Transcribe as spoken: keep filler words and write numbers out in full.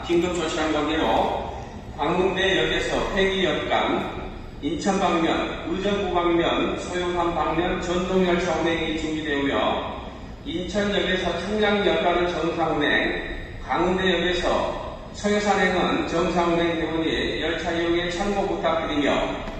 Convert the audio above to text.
긴급조치한 관계로 광운대역에서 팽이역간, 인천 방면, 의정부 방면, 소요산 방면 전동열차 운행이 중지되며 인천역에서 청량역간은 정상 운행, 광운대역에서 소요산행은 정상 운행되오니 열차 이용에 참고 부탁드리며